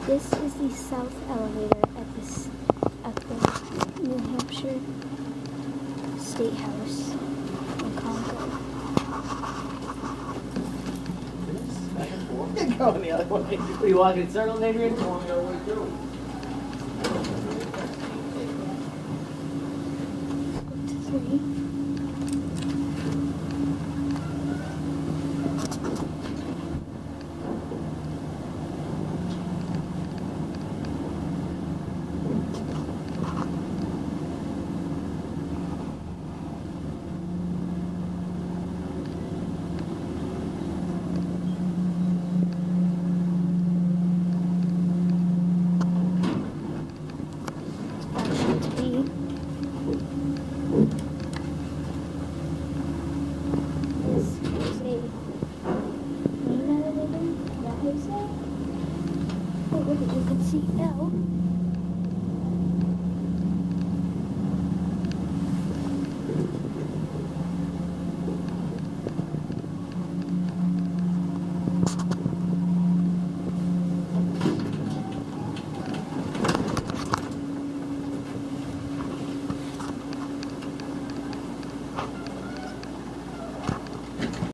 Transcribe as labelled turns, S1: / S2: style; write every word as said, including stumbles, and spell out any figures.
S1: This is the south elevator at this at the New Hampshire State House in Concord.
S2: You're going the other way. Are you walking in circles, Adrian? Going the other way too.
S1: Three. Look at you can see now.